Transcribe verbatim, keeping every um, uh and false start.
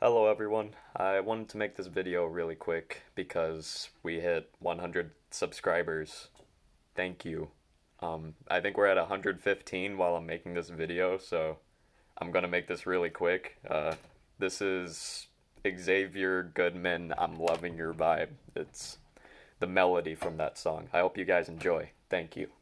Hello everyone. I wanted to make this video really quick because we hit one hundred subscribers. Thank you. Um, I think we're at one hundred fifteen while I'm making this video, so I'm gonna make this really quick. Uh, this is Xavier Goodman, I'm Loving Your Vibe. It's the melody from that song. I hope you guys enjoy. Thank you.